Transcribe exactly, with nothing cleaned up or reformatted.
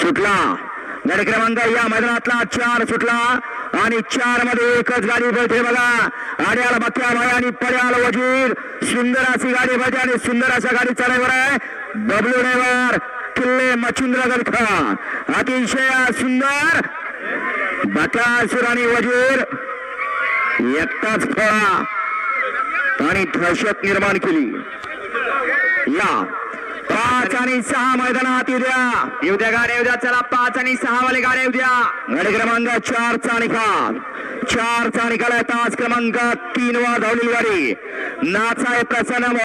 सुटला गाडी क्रमांक या मैदानातला चार सुटला आणि चार मध्ये एकच गाडी पळते बघा. आड्याला बक्या भाई आणि पड्याला वजीर. सुंदर अशी गाडी पळते आणि सुंदर अशा गाडी चालवर आहे बबलू ड्रायव्हर किल्ले मच्छिंद्रगड खान. अतिशय सुंदर बकासूर आणि वजीर एकटाच फळा आणि दहशत निर्माण केली. या पाच आणि सहा मैदानात उद्या उद्या गाड्या उद्या चला पाच आणि सहा वाले गाड्या उद्या. गाडी क्रमांक चार चा निकाल चार चा निकाल आहे तास क्रमांक तीन वा धावलेली गाडी नाचा प्रसन्न